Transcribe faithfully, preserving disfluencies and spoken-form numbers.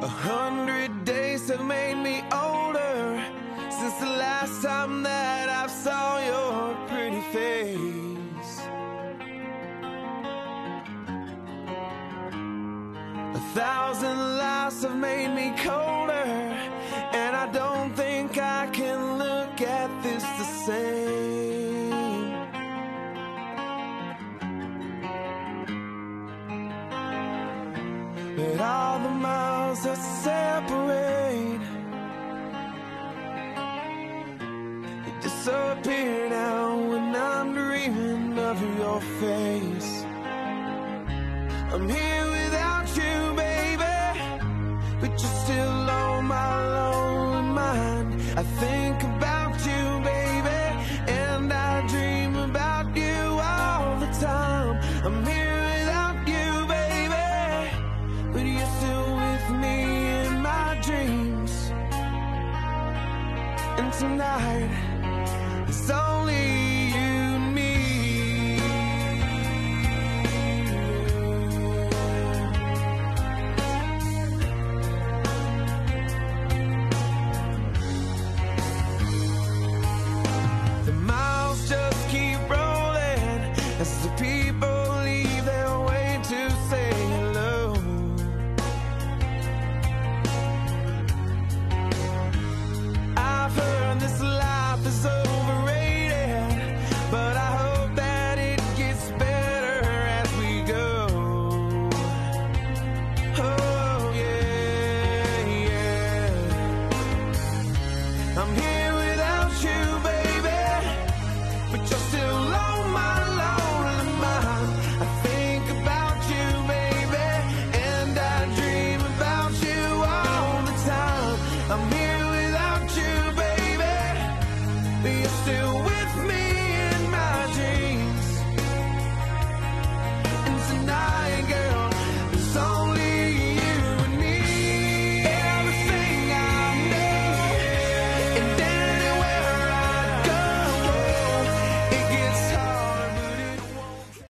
A hundred days have made me older since the last time that I saw your pretty face. A thousand lives have made me colder, and I don't think I can look at this the same. But all the miles that separate, they disappear now when I'm dreaming of your face. I'm here without you, baby, but you're still on my lonely mind. I think about you, baby, and I dream about you all the time. I'm here without you, baby, but you're still with me in my dreams. And tonight, it's only you and me. The miles just keep rolling as the people